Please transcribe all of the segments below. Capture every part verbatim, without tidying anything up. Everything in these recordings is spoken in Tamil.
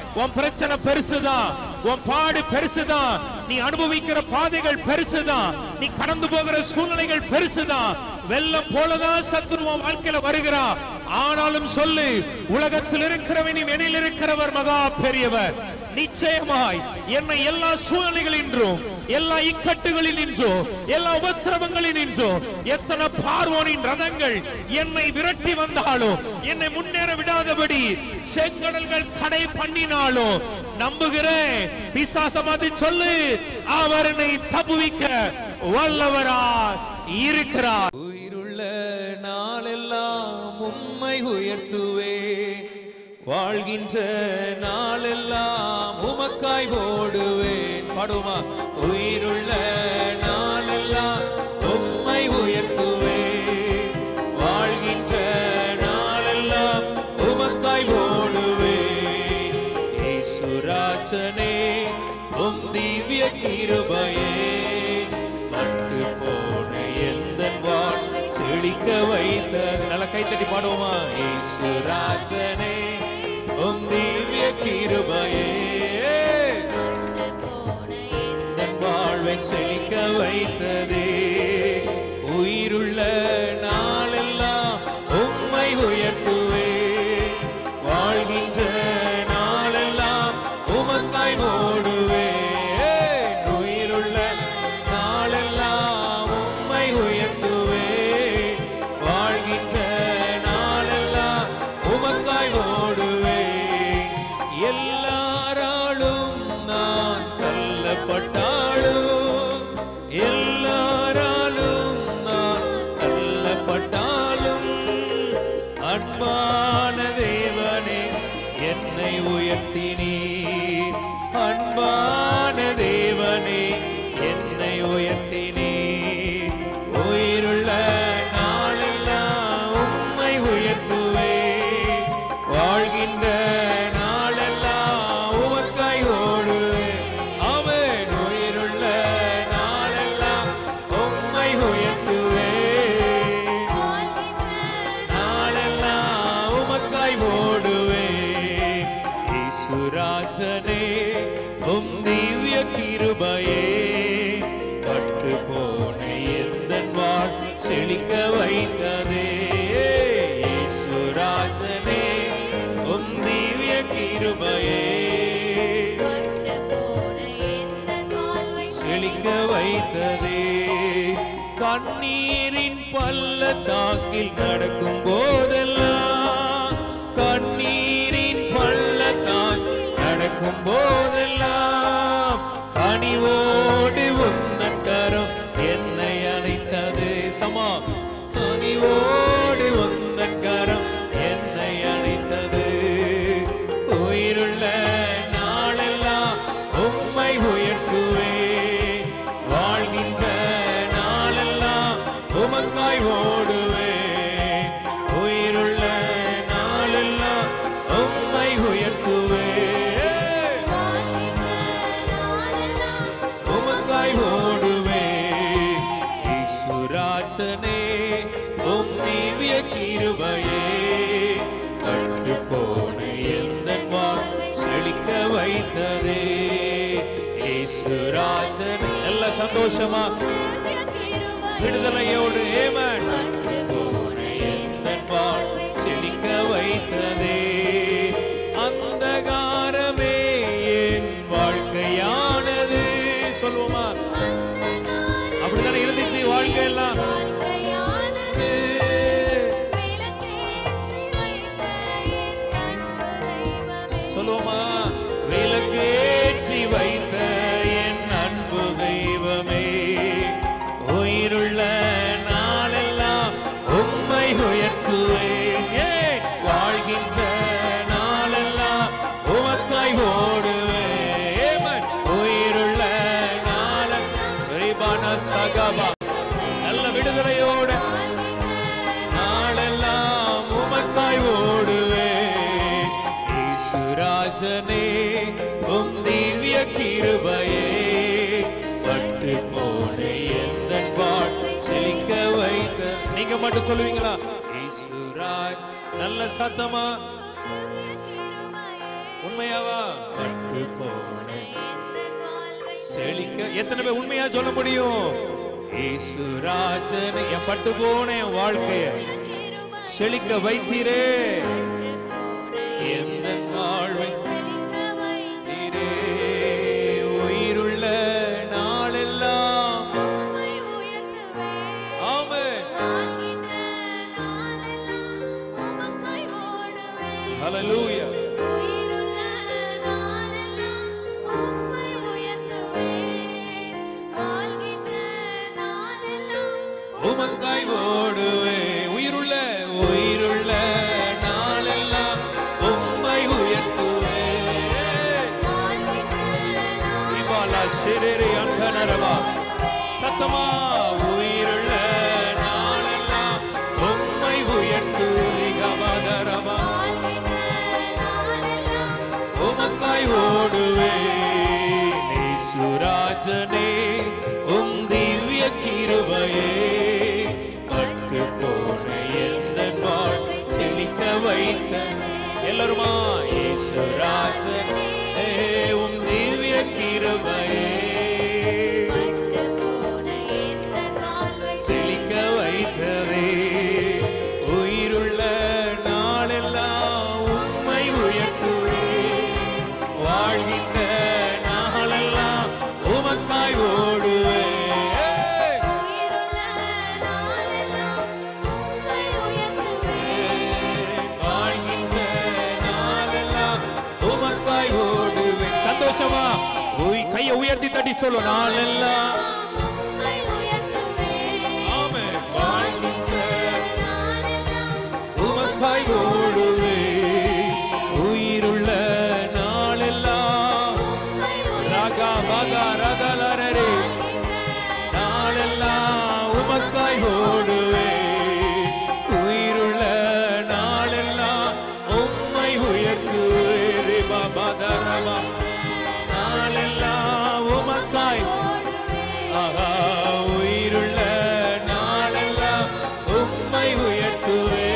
உன் பிரச்சனை பெருசுதான், உன் பாடு பெருசுதான், நீ அனுபவிக்கிற பாதைகள் பெருசுதான், நீ கடந்து போகிற சூழ்நிலைகள் பெருசுதான். வெள்ளம் போலதான் சத்துரு உன் வாழ்க்கையில வருகிறார். ஆனாலும் சொல்லு, உலகத்தில் இருக்கிறவன் என்னில் இருக்கிறவர் மகா பெரியவர். நிச்சயமாய் என்னை எல்லா சூழ்நிலைகளின்றும், எல்லா இக்கட்டுகளில் நின்றோம், எல்லா உபத்திரவங்களில் நின்றோம், எத்தனை பார்வோனின் ரதங்கள் என்னை விரட்டி வந்தாலும், என்னை முன்னேற விடாதபடி செங்கடல்கள் தடை பண்ணினாலும் நம்புகிறேன். பிசாசமாதி சொல்லு, அவர் என்னை தப்புவிக்க வல்லவராய் இருக்கிறார். உயிருள்ள நாளெல்லாம் உம்மை உயர்த்துவே, வாழ்கின்ற நாளெல்லாம் உமக்காய் ஓடுவேன். பாடுமா? உயிருள்ள நாளெல்லாம் உம்மை உயர்த்துவே, வாழ்கின்ற நாளெல்லாம் உமக்காய் ஓடுவேன். இயேசுராஜனே உம் திவ்ய கிருபையே, பட்டு போன எந்தன் வாழ்வை செழிக்க வைத்த. நல்ல கைத்தட்டி பாடுவோமா? இயேசுராஜனே உம் திவ்ய கிருபையே, எந்தன் வாழ்வை செழிக்க வைத்ததே. உயிருள்ள நாளெல்லாம் உம்மை உயர்த்துவே, வாழ்கின்ற நாளெல்லாம் உமக்காய் ஓடுவே. உயிருள்ள நாளெல்லாம் உம்மை உயர்த்துவே, வாழ்கின்ற நாளெல்லாம் உமக்காய் ஓடுவே. எல்லாராலும் நான் தள்ளப்பட்டாலும், எல்லாராலும் நான் தள்ளப்பட்டாலும், அன்பான தேவனே என்னை உயர்த்தினீர். அன்பான தேவனே என்னை உயர்த்தினீர். உயிருள்ள நாளெல்லாம் உம்மை உயர்த்துவே, வாழ்கின்ற நாளெல்லாம் உமக்காய் ஓடுவே. அவன் உயிருள்ள நாளெல்லாம் உம்மை உயர்த்துவே, நாளெல்லாம் உமக்காய் ஓடுவே. இயேசுராஜனே உம் திவ்ய கிருபையே, பட்டு போன எந்தன் வாழ் செழிக்க வைத்ததே. இயேசுராஜனே உம் திவ்ய கிருபையே, செழிக்க வைத்ததே. கண்ணீரின் பள்ளத்தாக்கில் நடக்கும் போதெல்லாம், கண்ணீரின் பள்ளத்தாக்கில் நடக்கும் போதெல்லாம், பணிவோடு உந்தன் கரம் என்னை அணைத்தது. சமா? பணிவோடு உந்தன் கரம் என்னை அணைத்தது. உயிருள்ள நாளெல்லாம் உம்மை உயர்த்துவே, வாழ்கின்ற நாளெல்லாம் உமக்காய் ஓடுவே. உயிருள்ள நாளெல்லாம் உம்மை உயர்த்துவே, உமக்காய் ஓடுவே. இயேசுராஜனே உம் திவ்ய கிருபையே, கட்டு போன எந்தன் வாழ்வை செழிக்க வைத்ததே. இயேசுராஜனே. நல்ல சந்தோஷமா விடுதலையோடு ஏமன். எந்தன் வாழ்வை செழிக்க வைத்ததே. அந்தகாரமே என் வாழ்க்கையானது. சொல்லுவோமா? அப்படித்தானே இருந்துச்சு வாழ்க்கை எல்லாம். சொல்லுவோமா? விளக்கேற்றி வைத்த என் அன்பு தெய்வமே, உயிருள்ள நாளெல்லாம் உம்மை உயர்த்துவேன். வாழ்கின்ற நாளெல்லாம் உமக்காய் ஓடுவேன். உயிருள்ள நாளெல்லாம் சகபா நல்ல விடுதலையோடு நாளெல்லாம் உமக்காய் ஓடுவேன். இயேசுராஜனே உம் திவ்ய கிருபையே, பட்டு போன எந்தன் வாழ்வை செழிக்க வைத்த. நீங்க மட்டும் சொல்லுவீங்களா? இயேசுராஜ். நல்ல சத்தமா உண்மையாவா? பட்டு போன செழிக்க எத்தனை பேர் உண்மையா சொல்ல முடியும்? இயேசு ராஜனே என் பட்டு போன என் வாழ்க்கைய செழிக்க வைத்தீரே, எந்த வாழ்வை வைத்தீரே, உயிருள்ள நாளெல்லாம். ஆமென். ஹல்லேலூயா. உமக்காய் ஓடுவே, உயிருள்ள உயிருள்ள நாளெல்லாம் உம்மை உயர்த்துவே. இபாலா ஷெரேரே அந்தனரவா சத்தமா, உயிருள்ள நாளெல்லாம் உம்மை உயர்த்துவே. கமதரவா உமக்காய் ஓடுவே, இயேசு ராஜனே உம் திவ்ய கிருபையே பட்டு போன எந்த வாழ்வை செழிக்க வைத்த. எல்லாருமா, இயேசு ராஜனே உம் திவ்ய கிருபையே செழிக்க வைத்ததே, உயிருள்ள நாளெல்லாம் உம்மை உயர்த்துவே, வாழ்கின்ற நாளெல்லாம் உமக்காய் ஓடுவே. சந்தோஷமா கையை உயர்த்தி தட்டி சொல்லு, நாளெல்லாம். ஆமென். உமக்காய் ஓடுவே, உயிருள்ள நாளெல்லாம். ராகா பாகா ரகலரே நாளெல்லாம் உமக்காய் ஓடுவே, உயிருள்ள நாளெல்லாம் உம்மை உயர்த்துவே. பாபா தரவா நாளெல்லாம் உமக்காய். ஆஹா, உயிருள்ள நாளெல்லாம் உம்மை உயர்த்துவே,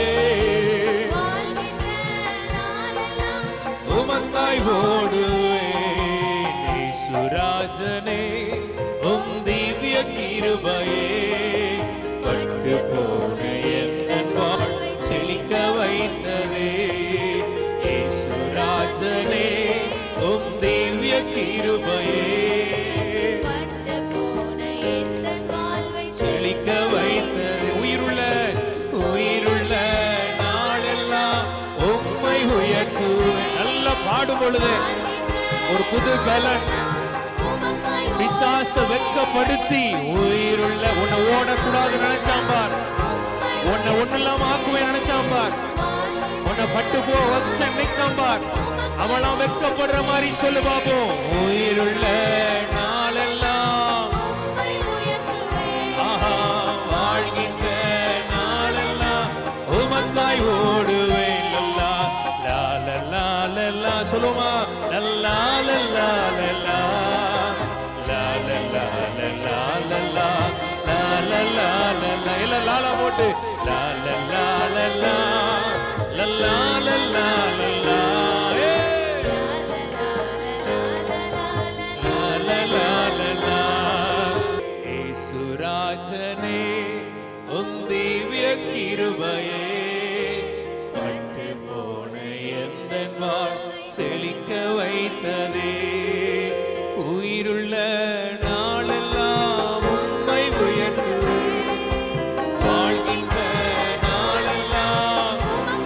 உமக்காய் ஓடுவே. இயேசு ராஜனே உம் திவ்ய கிருபையே பட்டு போன எந்த வாழ்வை செழிக்க வைத்ததே, இயேசு ராஜனே உம் திவ்ய கிருபையே செழிக்க வைத்ததே, உயிருள்ள உயிருள்ள நாளெல்லாம் உம்மை உயர்த்துவே. நல்லா பாடும் பொழுது ஒரு புது பலன், பிசாச வெட்கப்படுத்தி உயிருள்ள உன்னை ஓடக்கூடாது நினைச்சான் பார், உன்னை ஒண்ணு இல்லாம ஆக்குவேன் நினைச்சான் பார், உன்னை பட்டு போ வச்ச நினைக்கான் பார், அவளாம் வெட்கப்படுற மாதிரி சொல்லு பாப்போம். உயிருள்ள நாளெல்லாம் ஆஹா, வாழ்கின்ற நாளெல்லாம் உமக்காய் ஓடுவேன். லல்லா லாலல்லா லல்லா சொல்லுமா, லல்லா லல்லா லல்லா லாலல்லா லல்லா லல்லா லாலல்லா லல்லா இல்ல லாலா போட்டு லாலல்லா லல்லா லல்லா லல்லா லல்லா லாலல்லா லல்லா. இயேசு ராஜனே உம் திவ்ய கிருபையே பட்டு போன எந்த வாழ்வை செழிக்க வைத்ததே, உயிருள்ள நாளெல்லாம் உம்மை உயர்த்துவே, வாழ்கின்ற நாளெல்லாம்.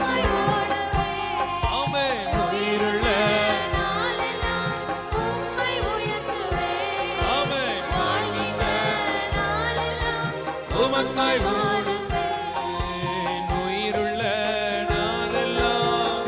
ஆமென். உயிருள்ள ஆமென், வாழ்கின்ற உமக்காய் ஓடுவேன், உயிருள்ள நாளெல்லாம்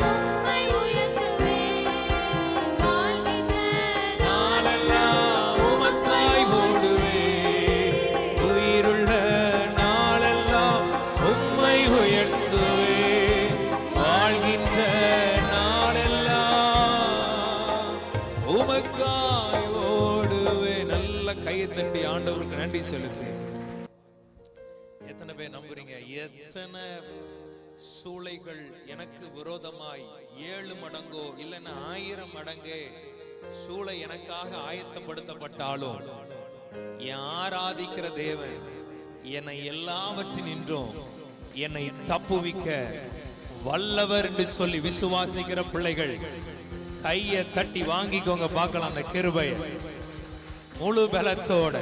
நாளெல்லாம் உமக்காய் ஓடுவேன், உயிருள்ள நாளெல்லாம் உம்மை உயர்த்துவேன், வாழ்கின்ற நாளெல்லாம் உமக்காய் ஓடுவேன். நல்ல கையை தட்டி ஆண்டவருக்கு நன்றி செலுத்து. எத்தனை பேர் நம்புறீங்க? எத்தனை சூளைகள் எனக்கு விரோதமாய் ஏழு மடங்கோ இல்லைன்னா ஆயிரம் மடங்கே சூளை எனக்காக ஆயத்தப்படுத்தப்பட்டாலும் என் ஆராதிக்கிற தேவன் என்னை எல்லாவற்றினின்றும் என்னை தப்புவிக்க வல்லவர் என்று சொல்லி விசுவாசிக்கிற பிள்ளைகள் கையை தட்டி வாங்கிக்கோங்க, பார்க்கலாம் அந்த கிருபையை முழு பலத்தோட.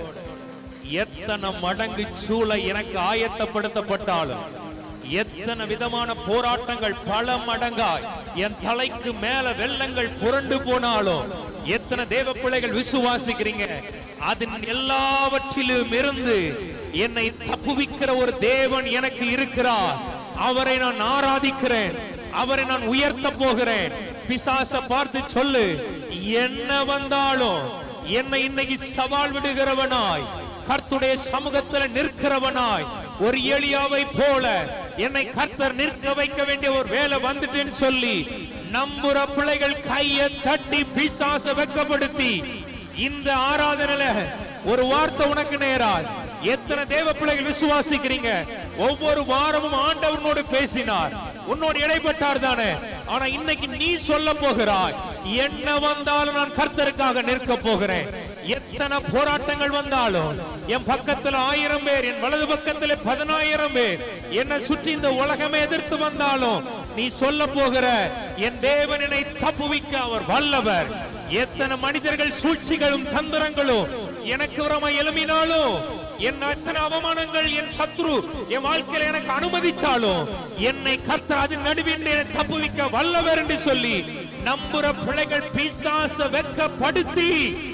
எத்தனை மடங்கு சூளை எனக்கு ஆயத்தப்படுத்தப்பட்டாலும், எத்தனை விதமான போராட்டங்கள் பல மடங்காய் என் தலைக்கு மேல வெள்ளங்கள் புரண்டு போனாலும், எத்தனை தேவ பிள்ளைகள் விசுவாசிக்கிறீங்க, அதன் எல்லாவற்றிலும் இருந்து என்னை தப்புவிக்கிற ஒரு தேவன் எனக்கு இருக்கிறார். அவரை நான் ஆராதிக்கிறேன், அவரை நான் உயர்த்த போகிறேன். பிசாச பார்த்து சொல்லு, என்ன வந்தாலும் என்னை இன்னைக்கு சவால் விடுகிறவனாய், கர்த்தருடைய சமூகத்தில் நிற்கிறவனாய், ஒரு எலியாவை போல என்னை கர்த்தர் நிற்க வைக்க வேண்டிய ஒரு வேலை வந்துட்டேன்னு சொல்லி நம்புற பிள்ளைகள் கையை தட்டி பிசாச வெட்கப்படுத்தி இந்த ஆராதனையில ஒரு வார்த்தை உனக்கு நேராய். எத்தனை தேவ பிள்ளைகள் விசுவாசிக்கிறீங்க? ஒவ்வொரு வாரமும் ஆண்டவனோடு பேசினார், உன்னோடு இடைப்பட்டார் தானே. ஆனா இன்னைக்கு நீ சொல்ல போகிறாய், என்ன வந்தாலும் நான் கர்த்தருக்காக நிற்க போகிறேன். எத்தனை போராட்டங்கள் வந்தாலும், என் பக்கத்துல ஆயிரம் பேர், என் வலது பக்கத்துல பதினாயிரம் பேர் என்னை சுற்றி இந்த உலகமே எதிர்த்து வந்தாலும், நீ சொல்ல போகிற என் தேவன் என்னை தப்புவிக்க அவர் வல்லவர். எத்தனை மனிதர்கள் சூழ்ச்சிகளும் தந்திரங்களும் எனக்கு விரோதமா எழும்பினாலும், என் அத்தனை அவமானங்கள் என் சத்ரு என் வாழ்க்கையில எனக்கு அனுமதிச்சாலும், என்னை கர்த்தர் அதன் நடுவில் என்னை தப்புவிக்க வல்லவர் என்று சொல்லி நம்புற பிள்ளைகள் பிசாச வெட்கப்படுத்தி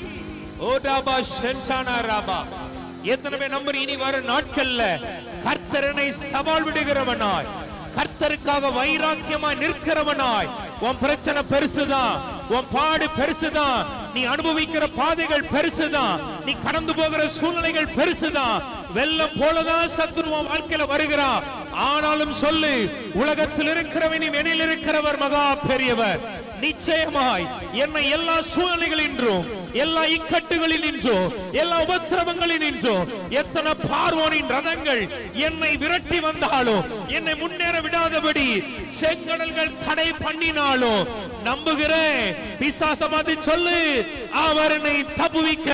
ஓடாபா ஷென்டானா ராபா. எத்தனை பேர் நம்புற இனி வர நாட்கள்ல கர்த்தரனை சவால் விடுகிறவனாய், கர்த்தருக்காக வைராக்கியமாய் நிற்கிறவனாய். உன் பிரச்சனை பெருசுதான், உன் பாடு பெருசுதான், நீ அனுபவிக்கிற பாதைகள் பெருசுதான், நீ கடந்து போகிற சூழ்நிலைகள் பெருசுதான். வெள்ளம் போலதான் சத்துரு உன் வாழ்க்கையில வருகிறான். ஆனாலும் சொல்லு, உலகத்தில் இருக்கிறவன் என்னில் இருக்கிறவர் மகா பெரியவர். நிச்சயமாய் என்னை எல்லா சூழ்நிலைகளின்றும், எல்லா இக்கட்டுகளில் நின்றோம், எல்லா உபத்திரவங்களில் நின்றோம், எத்தனை பார்வோனின் ரதங்கள் என்னை விரட்டி வந்தாலும், என்னை முன்னேற விடாதபடி செங்கடல்கள் தடை பண்ணினாலும், நம்புகிறேன் பிசாச பார்த்து சொல்லு, அவர் என்னை தப்புவிக்க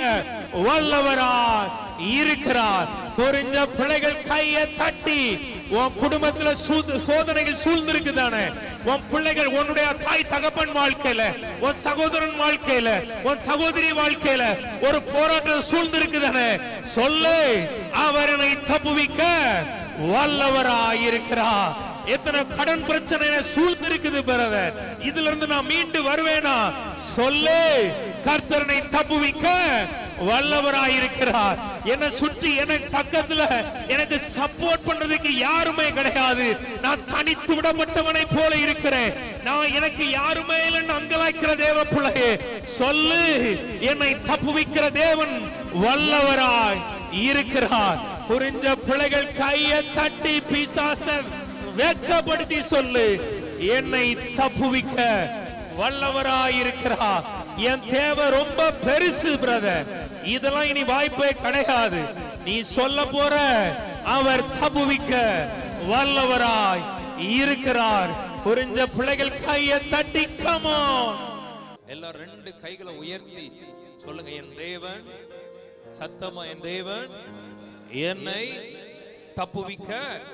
வல்லவராய் இருக்கிறார். புரிஞ்ச பிள்ளைகள் கையை தட்டி, உன் குடும்பத்துல சோதனைகள் சூழ்ந்திருக்கு தானே, உன் பிள்ளைகள் உன்னுடைய தாய் தகப்பன் வாழ்க்கையில, உன் சகோதரன் வாழ்க்கையில, உன் சகோதரி வாழ்க்கையில ஒரு போராட்டம் சூழ்ந்திருக்கு தானே, சொல்லு, அவர் என்னை தப்புவிக்க வல்லவராய் இருக்கிறார். எத்தனை கடன் பிரச்சனை சூழ்ந்திருக்குது பிரதர், இதுல இருந்து நான் மீண்டு வருவேனா? சொல்லு, கர்த்தரனை தப்புவிக்க வல்லவராயிருக்கிறார். என்னை சுற்றி எனக்கு பக்கத்துல எனக்கு சப்போர்ட் பண்றதுக்கு யாருமே கிடையாது. நான் தனித்து விடப்பட்டவனை போல இருக்கிறேன். நான் எனக்கு யாருமே இல்லைன்னு அங்கலாய்க்கிற தேவ பிள்ளையே, சொல்லு, என்னை தப்புவிக்கிற தேவன் வல்லவராய் இருக்கிறார். புரிஞ்ச பிள்ளைகள் கையை தட்டி பிசாச வெட்கப்படுத்தி சொல்லு, என்னை தப்புவிக்க வல்லவராய் இருக்கிறார். என் தேவை ரொம்ப பெருசு பிரதர், இதெல்லாம் இனி வாய்ப்பே கிடையாது. நீ சொல்ல போற, அவர் தப்புவிக்க வல்லவராய் இருக்கிறார். புரிஞ்ச பிள்ளைகள் கையை தட்டி come on. எல்லா ரெண்டு கைகளை உயர்த்தி சொல்லுங்க, என் தேவன், சத்தமா, என் தேவன் என்னை தப்புவிக்க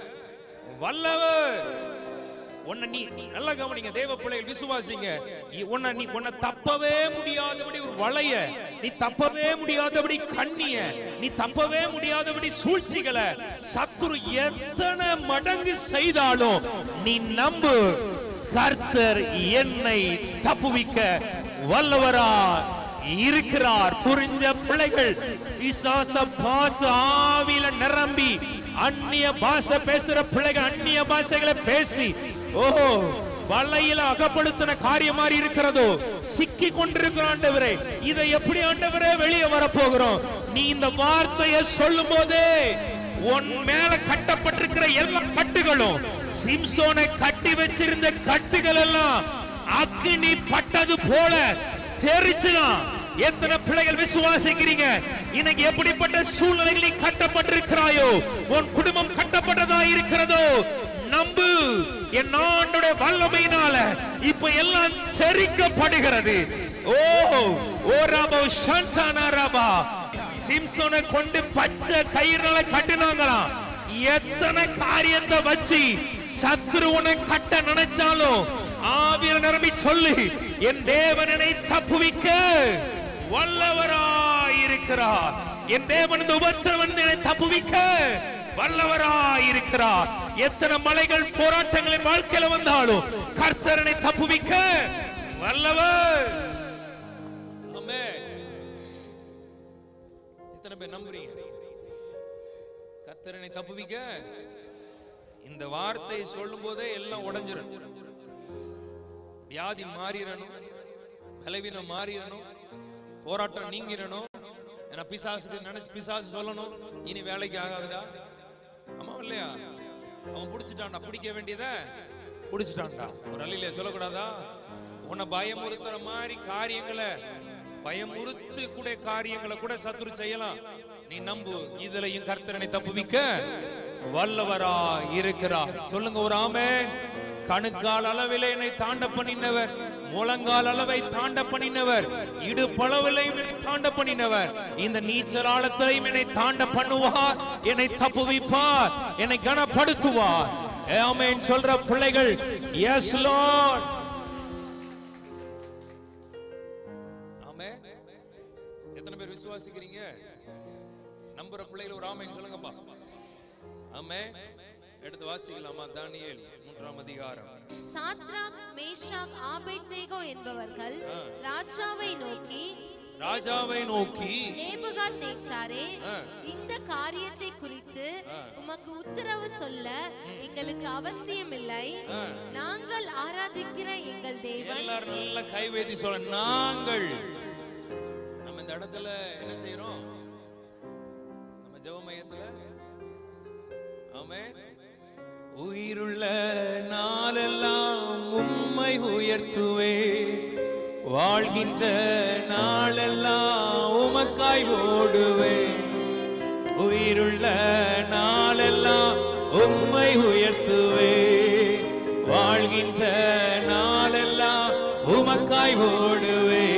வல்லவர். உன்னை நீ நல்லா கவனிங்க தேவ பிள்ளைகள், விசுவாசிங்க. உன்னை நீ உன்னை தப்பவே முடியாதபடி ஒரு வளைய, நீ தப்பவே முடியாதபடி கண்ணிய, நீ தப்பவே முடியாதபடி சூழ்ச்சிகளை சத்துரு எத்தனை மடங்கு செய்தாலும் நீ நம்பு, கர்த்தர் என்னை தப்புவிக்க வல்லவரா இருக்கிறார். புரிஞ்ச பிள்ளைகள் பிசாச பார்த்து ஆவியில நிரம்பி அந்நிய பாஷை பேசுற பிள்ளைகள் அந்நிய பாஷைகளை பேசி, ஓஹோ, வலையில அகப்படுத்தின காரியம் மாதிரி இருக்கிறதோ, சிக்கி கொண்டிருக்கிற ஆண்டவரே, இதை எப்படி ஆண்டவரே வெளியே வரப்போகிறோம்? நீ இந்த வார்த்தையை சொல்லும் போதே உன் மேல கட்டப்பட்டிருக்கிற எல்லா கட்டுகளும், சிம்சோனை கட்டி வச்சிருந்த கட்டுகள் எல்லாம் அக்கினி பட்டது போல தெரிச்சுதான். எத்தனை பிள்ளைகள் விசுவாசிக்கிறீங்க? இன்னைக்கு எப்படிப்பட்ட சூழ்நிலைகளில் கட்டப்பட்டிருக்கிறாயோ, உன் குடும்பம் கட்டப்பட்டதா இருக்கிறதோ, நம்பு, என் ஆண்டவருடைய வல்லமையினால இப்ப எல்லாம் தெரிக்கப்படுகிறது. ஓ ஓ ராபா ஷான்டானா ராபா. சிம்சோனை கொண்டு பச்சை கயிறால கட்டினாங்களாம். எத்தனை காரியத்தை வச்சு சத்ருவனை கட்ட நினைச்சாலும் ஆவியில நிரம்பி சொல்லி, என் தேவனை தப்புவிக்க வல்லவராயிருக்கிறார். என் தேவன் இந்த உபத்திரவனை தப்புவிக்க வல்லவராயிருக்கிறார். எத்தனை மலைகள் போராட்டங்களின் வாழ்க்கையில வந்தாலும் கர்த்தரனை தப்புவிக்க வல்லவர். ஆமென். எத்தனை பேர் நம்புறீங்க கர்த்தரனை தப்புவிக்க? இந்த வார்த்தை சொல்லும் போதே எல்லாம் உடைஞ்சிரும். வியாதி மாறிடணும், பலவீனம் மாறிடணும், போராட்டம் நீங்கிடணும். ஏன்னா பிசாசு நினைச்சு பிசாசு சொல்லணும், இனி வேலைக்கு ஆகாதுடா. ஆமா இல்லையா? அவன் பிடிச்சிட்டான்டா, பிடிக்க வேண்டியத பிடிச்சிட்டான்டா. ஒரு அள்ளியில சொல்லக்கூடாதா? உன்னை பயமுறுத்துற மாதிரி காரியங்களை, பயமுறுத்து கூட காரியங்களை கூட சத்துரு செய்யலாம். நீ நம்பு, இதுலயும் கர்த்தரனை தப்புவிக்க வல்லவரா இருக்கிறார். சொல்லுங்க ஒரு ஆமென். கணுக்கால் அளவிலே என்னை தாண்ட பண்ணினவர், முழங்கால் அளவை தாண்ட பண்ணினவர், இடுப்பளவிலையும் என்னை தாண்ட பண்ணினவர், இந்த நீச்சல் ஆழத்திலையும் என்னை தாண்ட பண்ணுவார், என்னை தப்புவிப்பார், என்னை கனப்படுத்துவார். ஆமென் சொல்ற பிள்ளைகள் எஸ் லார்ட். ஆமென். எத்தனை பேர் விசுவாசிக்கிறீங்க? நம்புற பிள்ளைகள் ஒரு ஆமென் சொல்லுங்கப்பா. ஆமென். எடுத்து வாசிக்கலாமா? தானியேல் மூன்றாம் அதிகாரம். சாத்ராக், மேஷாக், ஆபேத்நேகோ என்பவர்கள் ராஜாவை நோக்கி ராஜாவை நோக்கி நேபுகாத்நேச்சாரே, இந்த காரியத்தை குறித்து உமக்கு உத்தரவு சொல்ல எங்களுக்கு அவசியமில்லை. நாங்கள் ஆராதிக்கிற எங்கள் தேவன். எல்லாரும் நல்ல கைவேதி சொல்ல. நாங்கள் நம்ம இந்த இடத்துல என்ன செய்யறோம்? நம்ம ஜெப மையத்துல ஆமென். உயிருள்ள நாளெல்லாம் உம்மை உயர்த்துவே, வாழ்கின்ற நாளெல்லாம் உமக்காய் ஓடுவே. உயிருள்ள நாளெல்லாம் உம்மை உயர்த்துவே, வாழ்கின்ற நாளெல்லாம் உமக்காய் ஓடுவே.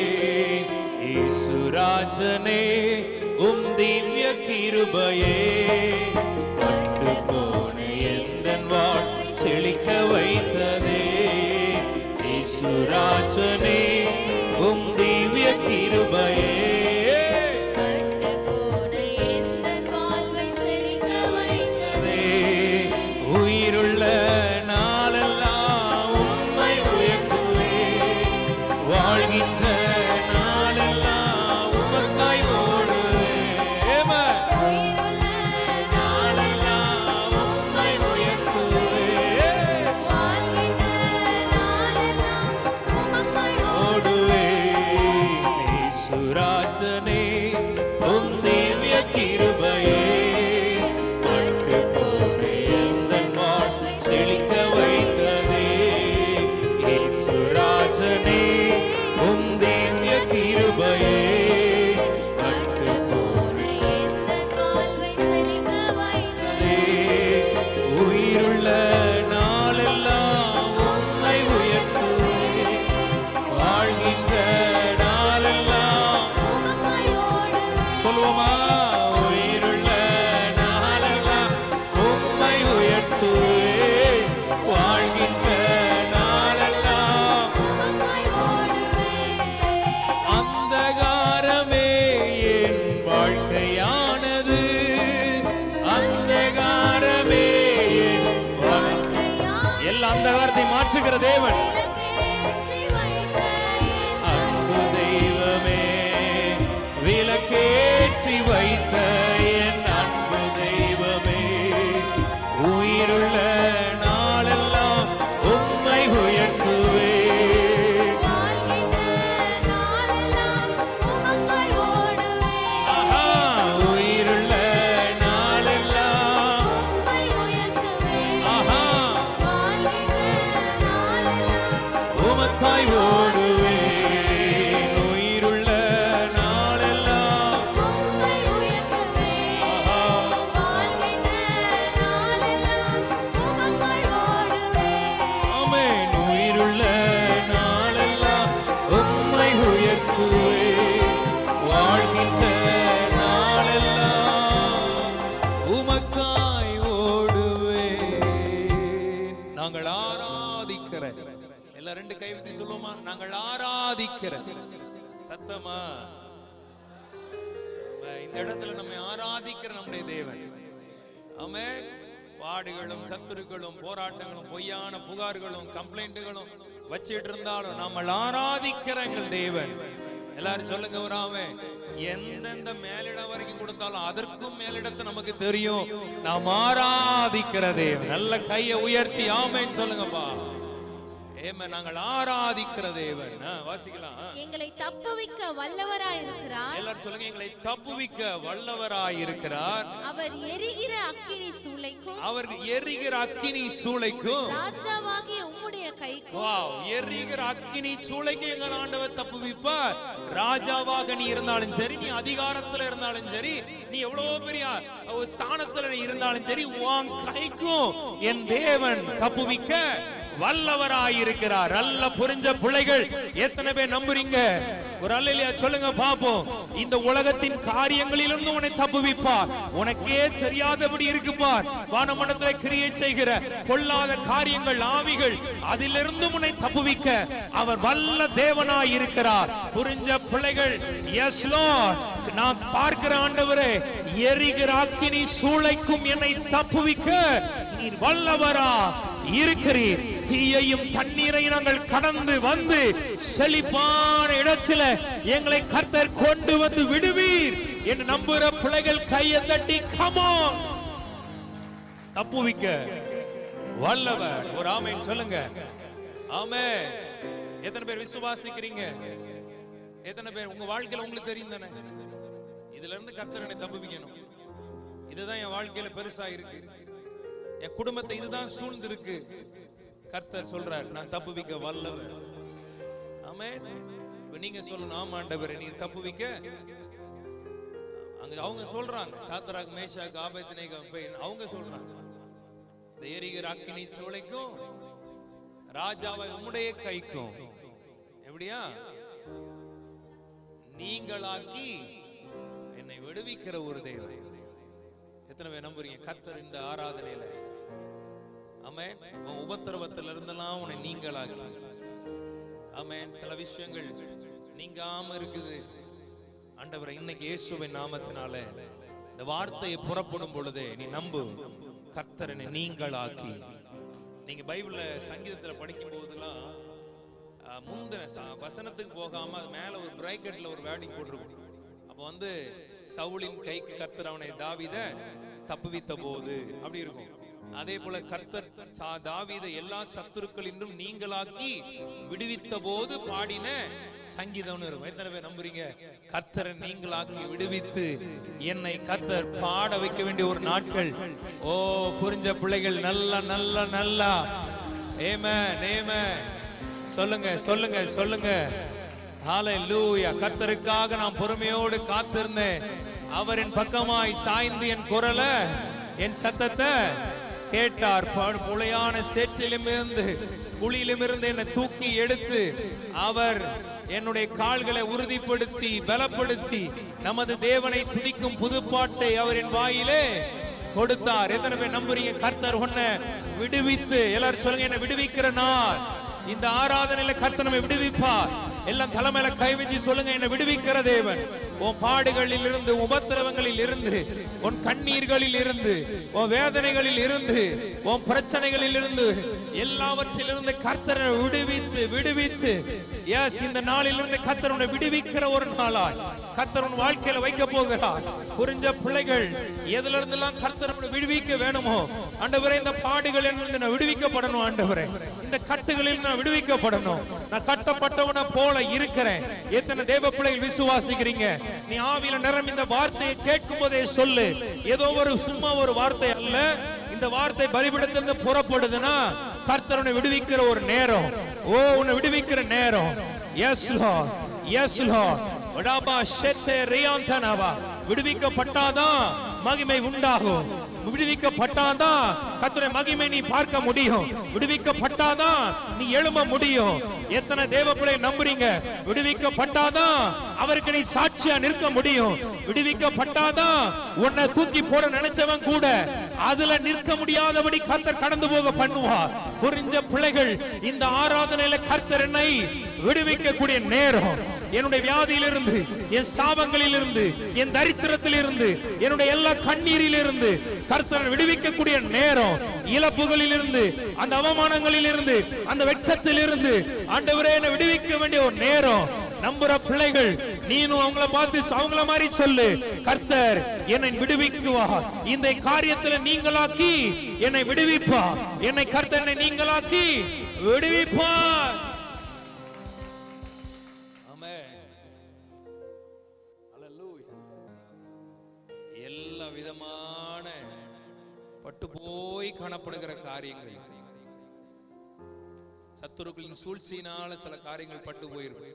இயேசுராஜனே உம் திவ்ய கிருபையே, பட்டு போன எந்தன் வாழ்வை செழிக்க வைத்ததே. இயேசுராஜனே உம் திவ்ய கிருபையே, பட்டு போன எந்தன் வாழ்வை செழிக்க வைத்ததே. உயிருள்ள நாளெல்லாம் உம்மை உயர்த்துவே, வாழ்கின்ற நாளெல்லாம் உமக்காய் ஓடுவே. உயிருள்ள நாளெல்லாம் உம்மை உயர்த்துவே, வாழ்கின்ற நாளெல்லாம் உமக்காய் ஓடுவே. இயேசுராஜனே உம் திவ்ய கிருபையே, பட்டு போன எந்தன் வாழ்வை செழிக்க வைத்ததே. இயேசுராஜனே உம் திவ்ய கிருபையே, பட்டு போன எந்தன் வாழ்வை செழிக்க வைத்ததே. உயிருள்ள நாளெல்லாம் உம்மை உயர்த்துவே, வாழ்கின்ற நாளெல்லாம் உமக்காய் ஓடுவே. சொல்லுவோமா? உயிருள்ள நாளெல்லாம் உம்மை உயர்த்துவே, வாழ்கின்ற நாளெல்லாம் உமக்காய் ஓடுவே. அந்த ஆராதிக்கிற சத்தமா இந்த இடத்துல நம்ம ஆராதிக்கிற நம்முடைய தேவன். ஆமென். பாடுகளும் சத்துருக்களும் போராட்டங்களும் பொய்யான புகார்களும் கம்ப்ளைண்ட்டுகளும் வச்சிட்டு இருந்தாலும் நம்ம ஆராதிக்கிற எங்கள் தேவன். எல்லாரும் சொல்லுங்க ஒரு ஆமென். எந்தெந்த மேலிடம் வரைக்கும் கொடுத்தாலும் அதற்கும் மேலிடத்தை நமக்கு தெரியும். நாம் ஆராதிக்கிற தேவன். நல்ல கையை உயர்த்தி ஆமென் சொல்லுங்கப்பா. ஆமென். நாங்கள் ஆராதிக்கிற தேவன். வாசிக்கலாம். எங்களை தப்புவிக்க வல்லவராய் இருக்கிறார். எல்லாரும் சொல்லுங்க. எங்களை தப்புவிக்க வல்லவராய் இருக்கிறார். அவர் எரிகிற அக்கினி சூளைக்கும் அவர் எரிகிற அக்கினி சூளைக்கும் ராஜாவாகிய உம்முடைய கைக்கும். வாவ். எரிகிற அக்கினி சூளைக்கு எங்கள் ஆண்டவர் தப்புவிப்பார். ராஜாவாக நீ இருந்தாலும் சரி, நீ அதிகாரத்துல இருந்தாலும் சரி, நீ எவ்வளவு பெரிய ஸ்தானத்துல நீ இருந்தாலும் சரி, உன் கைக்கும் என் தேவன் தப்புவிக்க வல்லவராயிருக்கிறார். நல்ல புரிஞ்ச பிள்ளைகள் எத்தனை பேர் நம்புறீங்க? ஒரு அல்லேலூயா சொல்லுங்க பாப்போம். இந்த உலகத்தின் காரியங்களிலிருந்து உன்னை தப்புவிப்பார். உனக்கே தெரியாதபடி இருக்குப்பார். வானமண்டலத்திலே கிரியை செய்கிற பொல்லாத காரியங்கள், ஆவிகள், அதிலிருந்து உன்னை தப்புவிக்க அவர் வல்ல தேவனாய் இருக்கிறார். புரிஞ்ச பிள்ளைகள், எஸ் லார்ட், நான் பார்க்கிற ஆண்டவரே, எரிகிற அக்கினி சூளைக்கும் என்னை தப்புவிக்க நீர் வல்லவரா இருக்கிறீர். தீயையும் தண்ணீரை நாங்கள் கடந்து வந்து செழிப்பான இடத்துல எங்களை கர்த்தர் கொண்டு வந்து விடுவீர் என்று நம்புகிற பிள்ளைகள் கையை தட்டி come on. தப்புவிக்க வல்லவர். ஒரு ஆமென் சொல்லுங்க. ஆமென். எத்தனை பேர் விசுவாசிக்கிறீங்க? எத்தனை பேர் உங்க வாழ்க்கையில உங்களுக்கு தெரியும் தானே, இதுல இருந்து கர்த்தர் என்னை தப்புவிக்கணும், இதுதான் என் வாழ்க்கையில பெருசா இருக்கு, என் குடும்பத்தை இதுதான் சூழ்ந்து இருக்கு, கர்த்தர் சொல்றார் நான் தப்புவிக்க வல்லவர். ஆமென். இப்ப நீங்க சொல்லணும், ஆமா ஆண்டவரே நீர் தப்புவிக்க. அங்க அவங்க சொல்றாங்க, சாத்ராக் மேஷாக் ஆபேத்நேகோ அவங்க சொல்றாங்க, இந்த எரிகிற அக்கினி சூளைக்கும் ராஜாவை உம்முடைய கைக்கும் எப்படியா நீங்களாக்கி என்னை விடுவிக்கிற ஒரு தேவன். எத்தனை பேர் நம்புறீங்க கர்த்தர் இந்த ஆராதனையில? ஆமென். உன் உபத்திரவத்துல இருந்தெல்லாம் உன்னை நீங்களாக்கி, ஆமென், சில விஷயங்கள் நீங்காம இருக்குது. ஆண்டவரே இன்னைக்கு இயேசுவின் நாமத்தினால இந்த வார்த்தையை புறப்படும் பொழுதே நீ நம்பு, கர்த்தர் என்னை நீங்களாக்கி. நீங்க பைபிள்ல சங்கீதத்துல படிக்கும் போதெல்லாம் முந்தின வசனத்துக்கு போகாம அது மேல ஒரு பிராக்கெட்ல ஒரு வேர்டிங் போட்டிருக்கும். அப்ப வந்து சவுலின் கைக்கு கர்த்தர் அவனை தாவீதை தப்புவித்த போது அப்படி இருக்கும். அதே போல கர்த்தர் தாவீதை எல்லா சத்துருக்களிலும் நீங்களாக்கி விடுவித்த போது பாடின சங்கீதம்னு இருக்கும். எத்தனை பேர் நம்புறீங்க கர்த்தரை நீங்களாக்கி விடுவித்து என்னை கர்த்தர் பாட வைக்க வேண்டிய ஒரு நாட்கள்? ஓ புரிஞ்ச பிள்ளைகள் நல்லா நல்லா நல்லா ஆமென் ஆமென் சொல்லுங்க சொல்லுங்க சொல்லுங்க. ஹல்லேலூயா. கர்த்தருக்காக நான் பொறுமையோடு காத்திருந்தேன். அவரின் பக்கமாய் சாய்ந்து என் குரலை என் சத்தத்தை கேட்டார். புலையான சேற்றிலும் இருந்து குழியிலும் இருந்து என்னை தூக்கி எடுத்து அவர் என்னுடைய கால்களை உறுதிப்படுத்தி பலப்படுத்தி நமது தேவனை துதிக்கும் புதுப்பாட்டை அவரின் வாயிலே கொடுத்தார். எத்தனை பேர் நம்புறீங்க கர்த்தர் உன்னை விடுவித்து? எல்லாரும் சொல்லுங்க, என்னை விடுவிக்கிற நாள் இந்த ஆராதனையில கர்த்தர் நம்மை விடுவிப்பார். எல்லாம் தலைமையில கை வச்சு சொல்லுங்க, என்னை விடுவிக்கிற தேவன். உன் பாடுகளில் இருந்து, உபத்திரவங்களில் இருந்து, உன் கண்ணீர்களில் இருந்து, உன் வேதனைகளில் இருந்து, உன் பிரச்சனைகளில் இருந்து, எல்லாவற்றிலிருந்து கர்த்தரை விடுவித்து விடுவித்து எஸ் இந்த நாளிலிருந்து கர்த்தர் உன்னை விடுவிக்கிற ஒரு நாளாய் கர்த்தர் உன் வாழ்க்கையில வைக்க போகிறார். புரிஞ்ச பிள்ளைகள் எதுல இருந்தெல்லாம் கர்த்தர் உன்னை விடுவிக்க வேணுமோ, ஆண்டவரே இந்த பாடுகளில் இருந்து நான் விடுவிக்கப்படணும், ஆண்டவரே இந்த கட்டுகளில் நான் விடுவிக்கப்படணும், நான் கட்டப்பட்டவனை போல இருக்கிறேன். எத்தனை தேவ பிள்ளைகள் விசுவாசிக்கிறீங்க? நீ ஆவியில நிரம்பி இந்த வார்த்தையை கேட்கும் போதே சொல்லு, ஏதோ ஒரு சும்மா ஒரு வார்த்தை அல்ல, இந்த வார்த்தை பலிபீடத்திலிருந்து புறப்படுதுன்னா கர்த்தர் உன்னை விடுவிக்கிற ஒரு நேரம். ஓ உன்னை விடுவிக்கிற நேரம். Yes lord yes lord. வடாபா ஷெச்சே ரியாந்தனவா. விடுவிக்கப்பட்டாதான் மகிமை உண்டாகும். விடுவிக்கப்பட்டாதான் கர்த்தருடைய மகிமை நீ பார்க்க முடியும். விடுவிக்கப்பட்டாதான் நீ எழும்ப முடியும். எத்தனை தேவ பிள்ளைகளை நம்புறீங்க? விடுவிக்கப்பட்டாதான் அவருக்கு நீ சாட்சியா நிற்க முடியும். விடுவிக்கப்பட்டாதான் உன்னை தூக்கி போட நினைச்சவன் கூட அதுல நிற்க முடியாதபடி கர்த்தர் கடந்து போக பண்ணுவார். புரிஞ்ச பிள்ளைகள் இந்த ஆராதனையில கர்த்தர் என்னை விடுவிக்கக்கூடிய நேரம். என்னுடைய வியாதியிலிருந்து, என் சாபங்களிலிருந்து, என் தரித்திரத்திலிருந்து, என்னுடைய எல்லா கண்ணீரிலிருந்து கர்த்தர் விடுவிக்கக்கூடிய நேரம். இழப்புகளில் இருந்து, அந்த அவமானங்களில் இருந்து, அந்த வெட்கத்தில் இருந்து ஆண்டவரே என்னை விடுவிக்க வேண்டிய ஒரு நேரம். நம்புற பிள்ளைகள் நீனும் அவங்கள பார்த்து அவங்கள மாதிரி சொல்லு, கர்த்தர் என்னை விடுவிக்குவா, இந்த காரியத்துல நீங்களாக்கி என்னை விடுவிப்பா, என்னை கர்த்தர் என்னை நீங்களாக்கி விடுவிப்பா. எல்லா விதமான பட்டு போய் காணப்படுகிற காரியங்கள், சத்துருக்களின் சூழ்ச்சியினால சில காரியங்கள் பட்டு போயிருக்கு.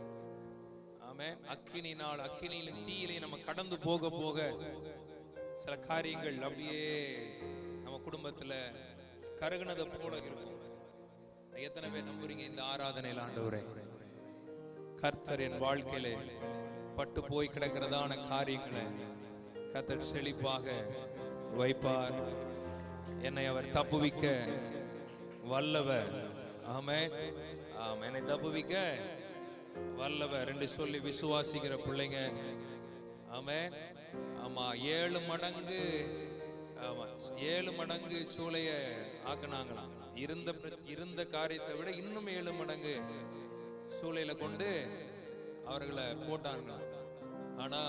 ஆமென். அக்கினினால், அக்கினியிலும் தீயிலையும் நம்ம கடந்து போக போக சில காரியங்கள் அப்படியே நம்ம குடும்பத்துல கருகுனதை போல இருக்கும். எத்தனை பேர் நம்புறீங்க இந்த ஆராதனையில் ஆண்டவரே கர்த்தர் என் வாழ்க்கையில பட்டு போய் கிடக்கிறதான காரியங்களை கர்த்தர் செழிப்பாக வைப்பார், என்னை அவர் தப்புவிக்க வல்லவர். ஆமென். ஆமென். என்னை தப்புவிக்க வல்லவர் என்று சொல்லி விசுவாசிக்கிற பிள்ளைங்க. ஆமென். ஆமா, ஏழு மடங்கு ஆமா ஏழு மடங்கு சூளைய ஆக்குனாங்களாம். இருந்த இருந்த காரியத்தை விட இன்னும் ஏழு மடங்கு சூளையில கொண்டு அவர்களை போட்டாங்களாம். ஆனா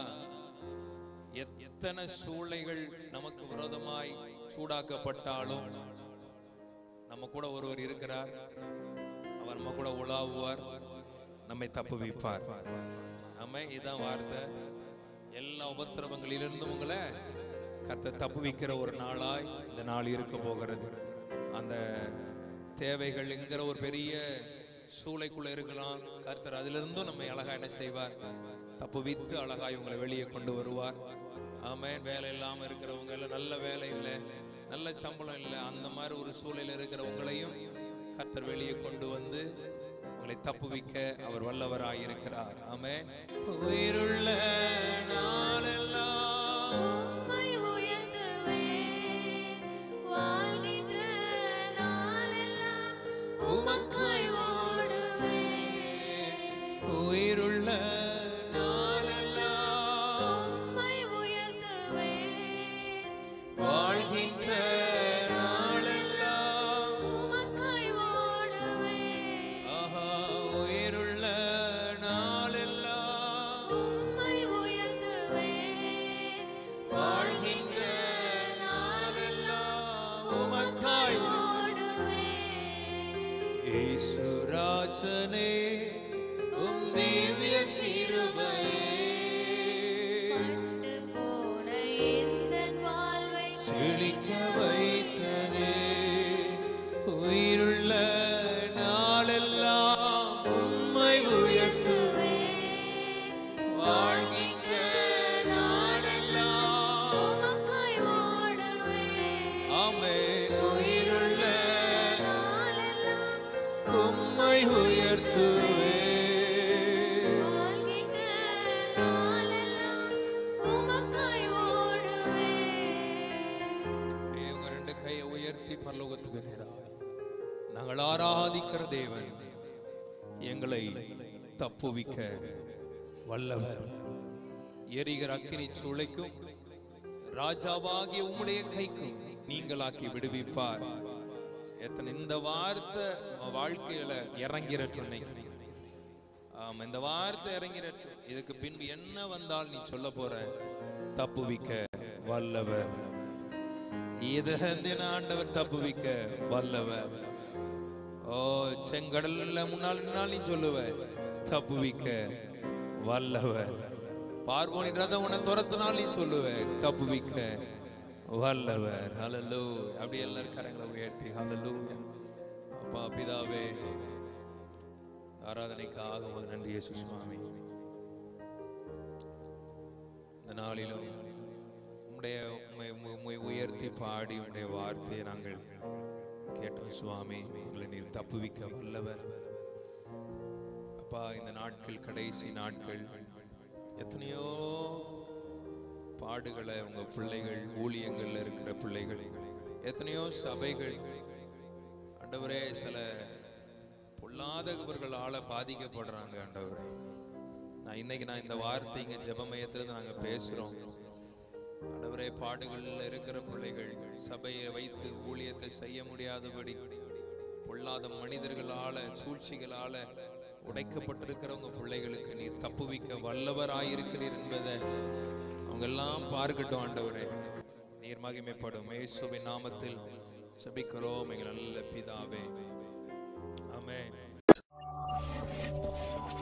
எத்தனை சூளைகள் நமக்கு விரோதமாய் சூடாக்கப்பட்டாலும் நம்ம கூட ஒருவர் இருக்கிறார். அவர் நம்ம கூட உலாவுவார், நம்மை தப்புவிப்பார். நம்ம இதான் வார்த்தை. எல்லா உபத்திரவங்களிலிருந்தும் உங்களை கர்த்தர் தப்புவிக்கிற ஒரு நாளாய் இந்த நாள் இருக்க போகிறது. அந்த தேவைகள் என்கிற ஒரு பெரிய சூளைக்குள்ள இருக்கலாம். கர்த்தர் அதிலிருந்தும் நம்மை அழகா என்ன செய்வார், தப்புவித்து அழகாய் உங்களை வெளியே கொண்டு வருவார். ஆமென். வேலை இல்லாம இருக்கிறவங்க, இல்லை நல்ல வேலை இல்லை, நல்ல சம்பளம் இல்லை, அந்த மாதிரி ஒரு சூழலில் இருக்கிற உங்களையும் கர்த்தர் வெளியே கொண்டு வந்து உங்களை தப்புவிக்க அவர் வல்லவராய் இருக்கிறார். ஆமென். உயிருள்ள நாளெல்லாம் உம்மை உயர்த்துவேன், வாழ்கின்ற நாளெல்லாம் உமக்காய் ஓடுவேன். உயிருள்ள நாளெல்லாம் உம்மை உயர்த்துவேன், வாழ்கின்ற நாளெல்லாம் உமக்காய் ஓடுவேன். ஆஹா, உயிருள்ள நாளெல்லாம் உம்மை உயர்த்துவேன், வாழ்கின்ற நாளெல்லாம் உமக்காய் ஓடுவேன். இயேசு ராஜனே உம் திவ்ய கிருபையே பட்டு போன எந்தன் வாழ்வை செழிக்க வைத்ததே. உயிருள்ள நாளெல்லாம் உம்மை உயர்த்துவேன், வாழ்கின்ற நாளெல்லாம் உமக்காய் ஓடுவேன். ஆமென். உயிருள்ள நாளெல்லாம் உம்மை உயர்த்துவேன். வாழ்கின்ற நாளெல்லாம் உமக்காய் ஓடுவேன். அப்படியே உங்க ரெண்டு கையை உயர்த்தி பரலோகத்துக்கு நேராக நாங்கள் ஆராதிக்கிற தேவன் எங்களை தப்புவிக்க வல்லவர். எரிகிற அக்கினி சூளைக்கும் ராஜாவாகிய உம்முடைய கைக்கும் நீங்களாக்கி விடுவிப்பார். எத்தனை இந்த வார்த்தை வாழ்க்கையில இறங்கிறட்டும். இன்னைக்கு ஆமா, இந்த வார்த்தை இறங்கிறட்டும். இதுக்கு பின்பு என்ன வந்தால் நீ சொல்ல போற, தப்புவிக்க வல்லவர். இது ஆண்டவர் தப்புவிக்க வல்லவர். ஓ, செங்கடல்ல முன்னால் நின்னால் நீ சொல்லுவ, தப்புவிக்க வல்லவர். பார்வோனின் ரதம் உன்னை துரத்தினால் நீ சொல்லுவ, தப்புவிக்க வல்லவர். ஹல்லேலூயா. அப்படி எல்லாரும் கரங்களை உயர்த்தி ஹல்லேலூயா. அப்பா பிதாவே, ஆராதனைக்காக உமக்கு நன்றி இயேசு சுவாமி. இந்த நாளிலும் உம்முடைய உம்மை உயர்த்தி பாடி உம்முடைய வார்த்தையை நாங்கள் கேட்டோம் சுவாமி. எங்களை நீர் தப்புவிக்க வல்லவர். அப்பா, இந்த நாட்கள் கடைசி நாட்கள், எத்தனையோ பாடுகளை உங்க பிள்ளைகள், ஊழியங்கள்ல இருக்கிற பிள்ளைகள், எத்தனையோ சபைகள் ஆண்டவரே சில பொல்லாதவர்களால பாதிக்கப்படுறாங்க ஆண்டவரே. நான் இன்னைக்கு நான் இந்த வார்த்தை இங்க ஜெபமயத்திலிருந்து நாங்க பேசுறோம் ஆண்டவரே. பாடுகளில் இருக்கிற பிள்ளைகள் சபையை வைத்து ஊழியத்தை செய்ய முடியாதபடி பொல்லாத மனிதர்களால சூழ்ச்சிகளால உடைக்கப்பட்டிருக்கிறவங்க பிள்ளைகளுக்கு நீர் தப்புவிக்க வல்லவராயிருக்கிறீர் என்பதை அவங்க எல்லாம் பார்க்கட்டும் ஆண்டவரே. நீர் மகிமைப்படும் இயேசுவின் நாமத்தில் ஜெபிக்கிறோம் எங்கள் நல்ல பிதாவே, ஆமென்.